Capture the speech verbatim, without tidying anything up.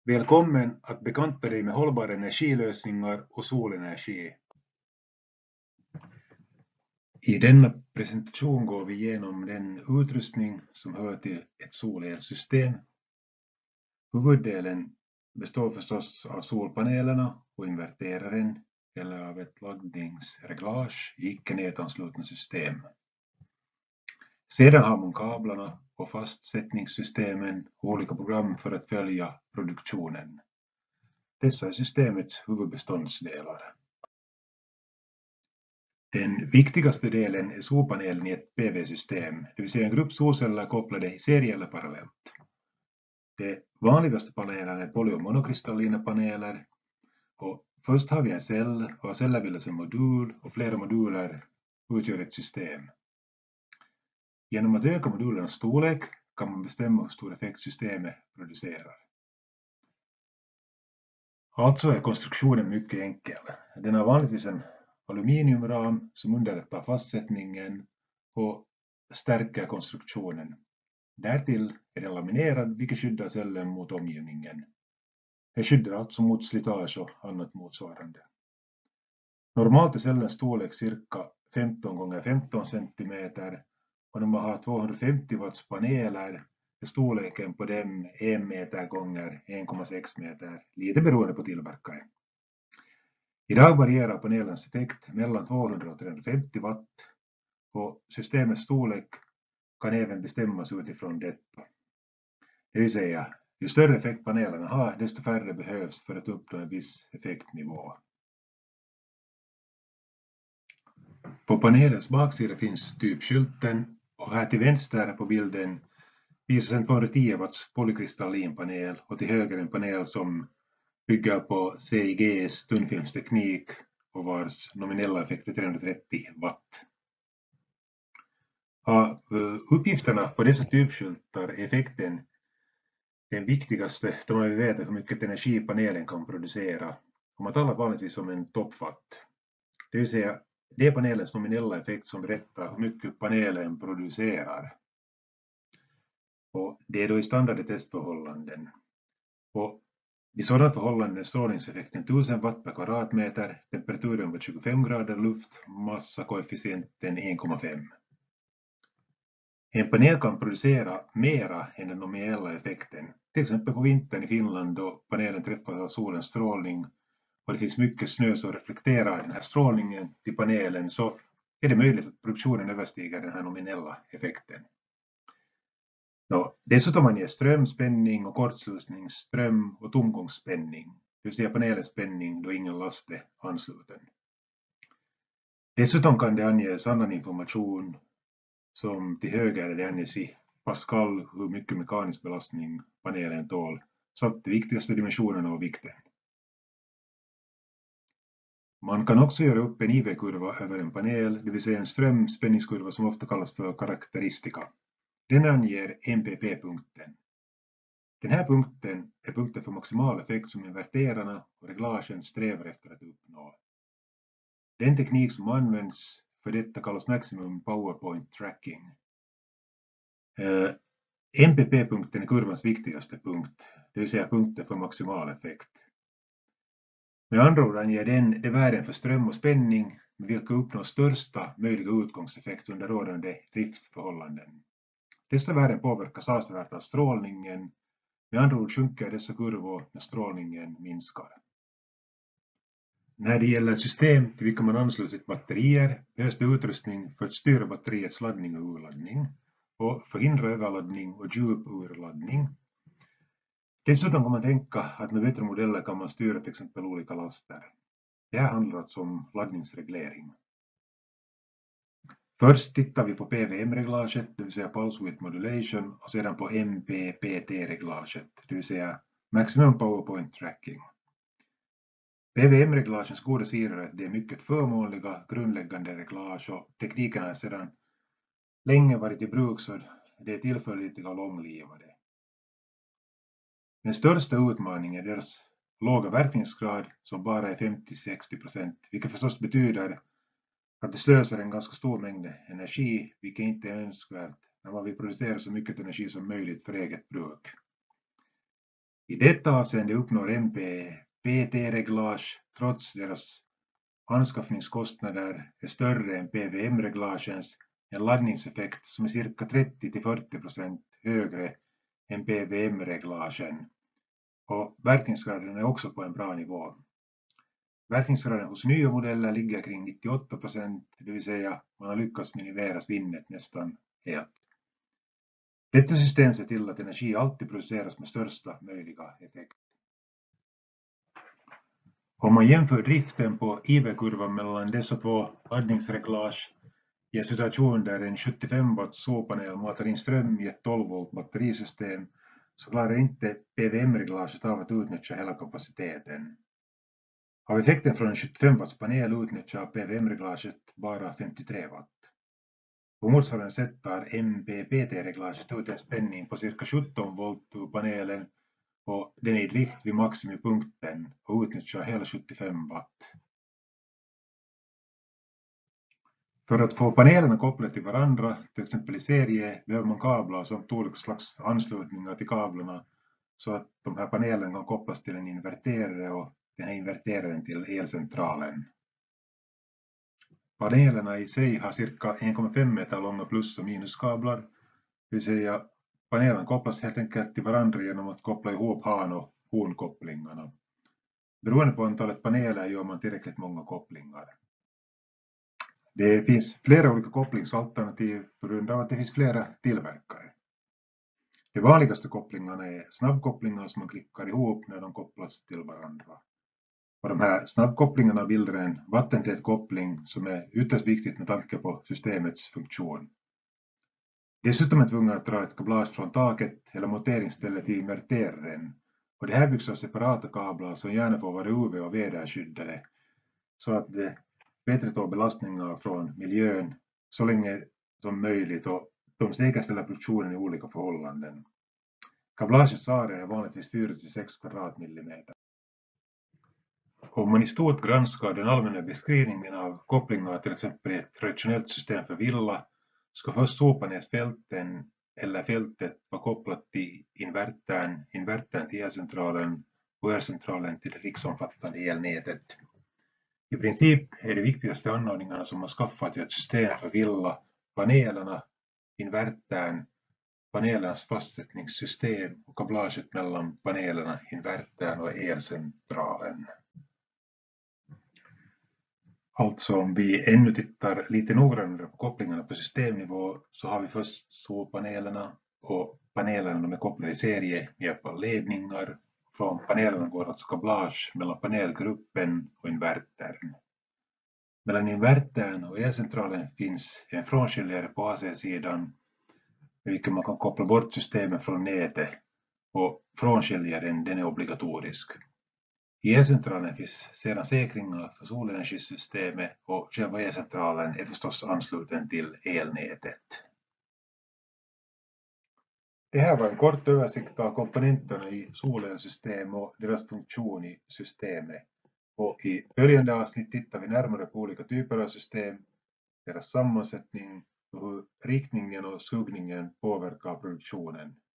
Välkommen att bekanta dig med hållbara energilösningar och solenergi. I denna presentation går vi igenom den utrustning som hör till ett solelsystem. Huvuddelen består förstås av solpanelerna och inverteraren eller av ett laddningsreglage i icke-nätanslutna system. Sedan har man kablarna och fastsättningssystemen och olika program för att följa produktionen. Dessa är systemets huvudbeståndsdelar. Den viktigaste delen är solpanelen i ett P V-system, det vill säga en grupp solceller kopplade i serie eller parallellt. De vanligaste panelerna är poly- och monokristallina paneler. Och först har vi en cell och celler bildas en modul och flera moduler utgör ett system. Genom att öka modulernas storlek kan man bestämma hur stor effekt systemet producerar. Alltså är konstruktionen mycket enkel. Den har vanligtvis en aluminiumram som underlättar fastsättningen och stärker konstruktionen. Därtill är den laminerad vilket skyddar cellen mot omgivningen. Det skyddar alltså mot slitage och annat motsvarande. Normalt är cellens storlek cirka femton gånger femton centimeter och när man har tvåhundrafemtio watts paneler är storleken på dem en meter gånger en komma sex meter, lite beroende på tillverkare. Idag varierar panelens effekt mellan tvåhundra och trehundrafemtio watt och systemets storlek kan även bestämmas utifrån detta. Det vill säga, ju större effekt panelerna har, desto färre behövs för att uppnå en viss effektnivå. På panelens baksida finns typskylten och här till vänster på bilden visas en tvåhundratio watts polykristallinpanel och till höger en panel som bygger på C I G:s tunnfilmsteknik och vars nominella effekt är trehundratrettio watt. Av uppgifterna på dessa typskyltar är effekten den viktigaste då man vill veta hur mycket energi panelen kan producera. Och man talar vanligtvis om en toppwatt. Det vill säga det är panelens nominella effekt som berättar hur mycket panelen producerar. Och det är då i standard testförhållanden. Och i sådana förhållanden är strålningseffekten tusen watt per kvadratmeter, temperaturen var tjugofem grader luft, massakoefficienten en komma fem. En panel kan producera mera än den nominella effekten. Till exempel på vintern i Finland då panelen träffas av solens strålning och det finns mycket snö som reflekterar den här strålningen till panelen, så är det möjligt att produktionen överstiger den här nominella effekten. Då, dessutom man ger ström, spänning och kortslutningsström och tomgångsspänning, det vill säga panelens spänning då ingen last är ansluten. Dessutom kan det anges annan information som till höger är det anges i Pascal hur mycket mekanisk belastning panelen tål samt de viktigaste dimensionerna och vikten. Man kan också göra upp en I V-kurva över en panel, det vill säga en strömspänningskurva som ofta kallas för karaktäristika. Den anger M P P-punkten. Den här punkten är punkten för maximal effekt som inverterarna och reglagen strävar efter att uppnå. Den teknik som används för detta kallas Maximum Power Point Tracking. Eh, M P P-punkten är kurvans viktigaste punkt, det vill säga punkten för maximal effekt. Med andra ord anger den de värden för ström och spänning med vilka uppnår största möjliga utgångseffekt under rådande driftförhållanden. Dessa värden påverkas avsevärt av strålningen, med andra ord sjunker dessa kurvor när strålningen minskar. När det gäller system till vilka man anslutit batterier behövs det utrustning för att styra batteriets laddning och urladdning och förhindra överladdning och djup urladdning. Dessutom kan man tänka att med bättre modeller kan man styra till exempel olika laster. Det här handlar alltså om laddningsreglering. Först tittar vi på P V M-reglaget, det vill säga Pulse Width Modulation, och sedan på M P P T-reglaget, det vill säga Maximum Power Point Tracking. P V M-reglagens goda sidor är att det är mycket förmånliga, grundläggande reglage och tekniken har sedan länge varit i bruk så det är tillförlitliga och långlivade. Den största utmaningen är deras låga verkningsgrad som bara är femtio till sextio procent, vilket förstås betyder att det slösar en ganska stor mängd energi, vilket inte är önskvärt när man vill producera så mycket energi som möjligt för eget bruk. I detta avseende uppnår M P P T-reglage trots deras anskaffningskostnader är större än P V M-reglagens en laddningseffekt som är cirka trettio till fyrtio procent högre än P V M-reglagen, och verkningsgraden är också på en bra nivå. Verkningsgraden hos nya modeller ligger kring nittioåtta procent, det vill säga man har lyckats minimera svinnet nästan helt. Detta system ser till att energi alltid produceras med största möjliga effekt. Om man jämför driften på I V-kurvan mellan dessa två laddningsreglage i en situation där en sjuttiofem watt solpanel matar in ström i ett tolv volt batterisystem, så klarar inte P V M-reglaget av att utnyttja hela kapaciteten. Av effekten från en sjuttiofem watts panel utnyttjar P V M-reglaget bara femtiotre watt. På motsvarande sätt tar M P P T-reglaget ut en spänning på cirka sjutton volt ur panelen, och den är i drift vid maximipunkten och utnyttjar hela sjuttiofem watt. För att få panelerna kopplade till varandra, till exempel i serie, behöver man kablar samt olika slags anslutningar till kablarna så att de här panelerna kan kopplas till en inverterare och den här inverteraren till elcentralen. Panelerna i sig har cirka en komma fem meter långa plus- och minuskablar, det vill säga panelerna kopplas helt enkelt till varandra genom att koppla ihop han- och hornkopplingarna. Beroende på antalet paneler gör man tillräckligt många kopplingar. Det finns flera olika kopplingsalternativ på grund av att det finns flera tillverkare. De vanligaste kopplingarna är snabbkopplingar som man klickar ihop när de kopplas till varandra. Och de här snabbkopplingarna bildar en vattentät koppling som är ytterst viktigt med tanke på systemets funktion. Dessutom är tvungen att dra ett kablage från taket eller monteringsstället till inverteraren, och det här byggs av separata kablar som gärna får vara U V- och väderskyddade så att det bättre tål belastningar från miljön så länge som möjligt, och de säkerställer produktionen i olika förhållanden. Kablagets area är vanligtvis fyra till sex kvadratmillimeter. Om man i stort granskar den allmänna beskrivningen av kopplingar till exempel i ett traditionellt system för villa, ska först solpanelsfälten eller fältet vara kopplat till invertern, invertern till elcentralen och elcentralen till det riksomfattande elnätet. I princip är de viktigaste anordningarna som man skaffat i ett system för villa panelerna, invertern, panelernas fastsättningssystem och kablaget mellan panelerna, invertern och elcentralen. Alltså om vi ännu tittar lite noggrannare på kopplingarna på systemnivå, så har vi först solpanelerna, och panelerna är kopplade i serie med hjälp av ledningar. Från panelerna går alltså kablage mellan panelgruppen och invertern. Mellan invertern och elcentralen finns en frånskiljare på A C-sidan med vilken man kan koppla bort systemet från nätet, och frånskiljaren den är obligatorisk. I elcentralen finns sedan säkringar för solenergisystemet, och själva elcentralen är förstås ansluten till elnätet. Det här var en kort översikt av komponenterna i solelsystem och deras funktion i systemet. Och i följande avsnitt tittar vi närmare på olika typer av system, deras sammansättning och hur riktningen och skuggningen påverkar produktionen.